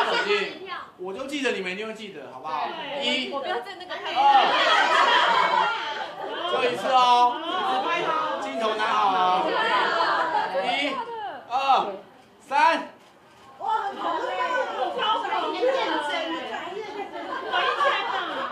手机，我就记得你们一定会记得，好不好？1， 我不要在那个太。 最后一次哦，镜头拿好啊！1、2、3。 哇，很红哎！我超红，认真的，我一天呐。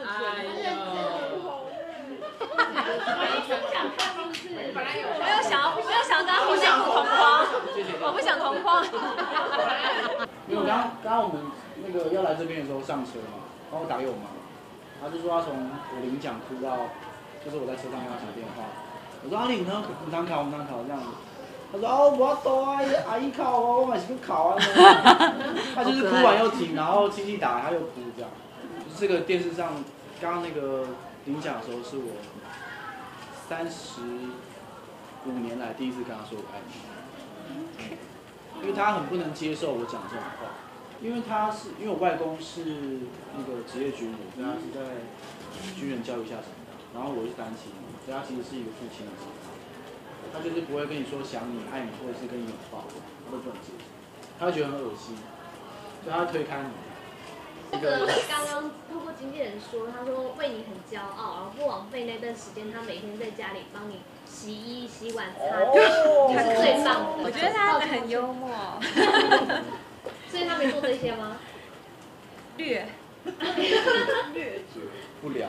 没有想要跟他互相同框，我不想同框。 因为刚刚我们那个要来这边的时候上车嘛，然后打给我妈，他就说他从我领奖哭到，就是我在车上跟他讲电话，我说阿丽，我们考这样子，他说哦，我要多啊，阿姨考哦，我也是去考啊。他就是哭完又停，然后亲戚打他又哭这样，就是这个电视上刚刚那个领奖的时候是我35年来第一次跟他说我爱你，因为他很不能接受我讲这种话，因为我外公是那个职业军人，所以他是在军人教育下长大，然后我是单亲，所以他其实是一个父亲的角色，他就是不会跟你说想你、爱你，或者是跟你拥抱，他都不能接受，他会觉得很恶心，所以他会推开你。 那个刚刚透过经纪人说，他说为你很骄傲，然后不枉费那段时间，他每天在家里帮你洗衣、洗碗、擦地，他是最棒的。 我觉得他很幽默。 所以他没做这些吗？ 略不了。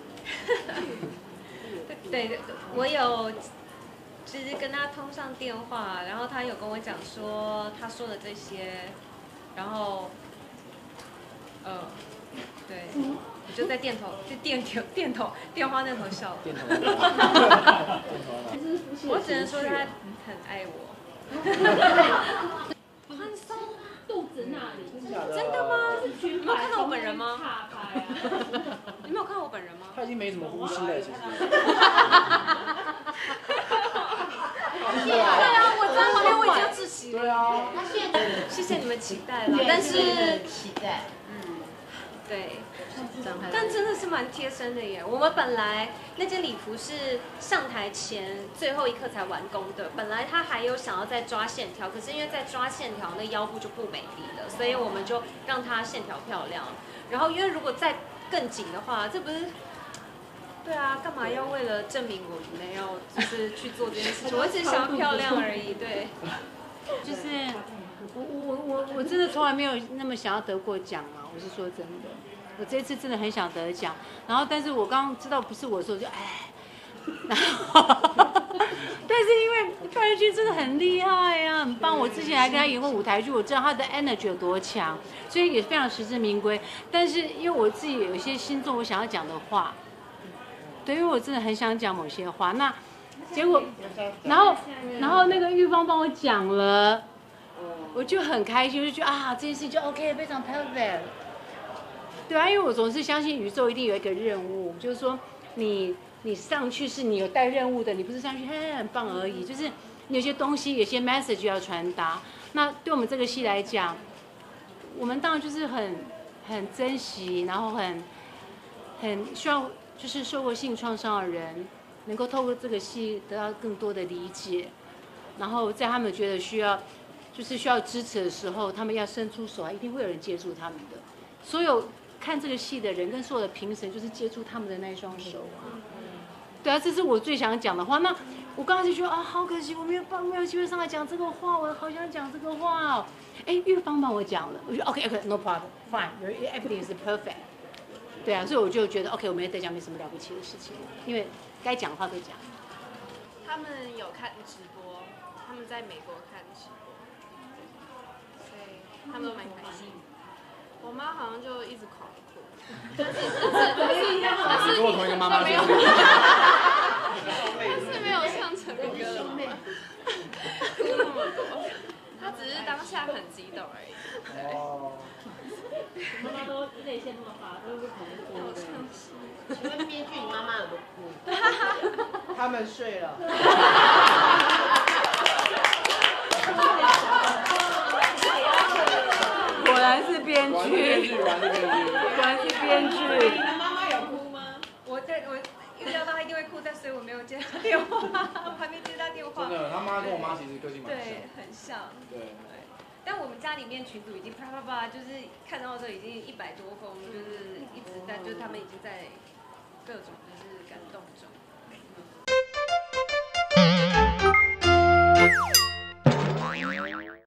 对，我有就是跟他通上电话，然后他有跟我讲说他说的这些，然后对，我就在电话那头笑。 电头。 我只能说他很爱我。 很松，肚子那里。 真的吗？你没有看到我本人吗？你没有看到我本人吗？ 他已经没怎么呼吸了，其实。 对啊，我在旁边我已经窒息了。 对啊。 谢谢你们期待了，但是期待。 对，但真的是蛮贴身的耶。我们本来那件礼服是上台前最后一刻才完工的，本来他还有想要再抓线条，可是因为在抓线条，那腰部就不美丽了，所以我们就让它线条漂亮。然后因为如果再更紧的话，这不是。对啊，干嘛要为了证明我没有就是去做这件事情？我只是想要漂亮而已，对。 就是我真的从来没有那么想要得过奖嘛，我是说真的，我这次真的很想得奖，然后但是我刚刚知道不是我的时候就然后但是因为范瑞君真的很厉害呀、很棒，我之前还跟他演过舞台剧，我知道他的 energy 有多强，所以也非常实至名归。但是因为我自己有一些心中我想要讲的话，对，因为我真的很想讲某些话，那结果然后那个玉芳帮我讲了。我就很开心，就觉得这件事情就 OK， 非常 perfect。对啊，因为我总是相信宇宙一定有一个任务，就是说你上去是你有带任务的，你不是上去很棒而已，就是你有些东西、有些 message 要传达。那对我们这个戏来讲，我们当然就是很珍惜，然后很希望就是受过性创伤的人能够透过这个戏得到更多的理解，然后在他们觉得需要支持的时候，他们要伸出手，一定会有人接住他们的。所有看这个戏的人跟所有的评审，就是接住他们的那一双手啊。对啊，这是我最想讲的话。那我刚刚就觉得好可惜，我没有机会上来讲这个话，我好想讲这个话哦。玉芳帮我讲了，我觉得 OK，no problem，fine，everything is perfect。对啊，所以我就觉得 OK， 我没得奖没什么了不起的事情，因为该讲的话都讲。 他们有看直播，他们在美国看直播。他们都蛮开心。我妈好像就一直狂哭，但是跟我同一个妈妈就是。 但是没有唱成歌的妈妈，哭那么多，她只是当下很激动而已。 妈妈都泪腺那么发，都是狂哭的。 请问编剧，你妈妈有没有哭？ 他们睡了。 果然是编剧，果然是编剧。 你的妈妈有哭吗？ 我预料到他一定会哭，但所以我没有接他电话，我还没接他电话。 真的，他妈跟我妈其实个性蛮像。 对，很像。 对。 但我们家里面群组已经啪啪啪，就是看到这已经100多封，就是一直在，就是他们已经在各种就是感动中。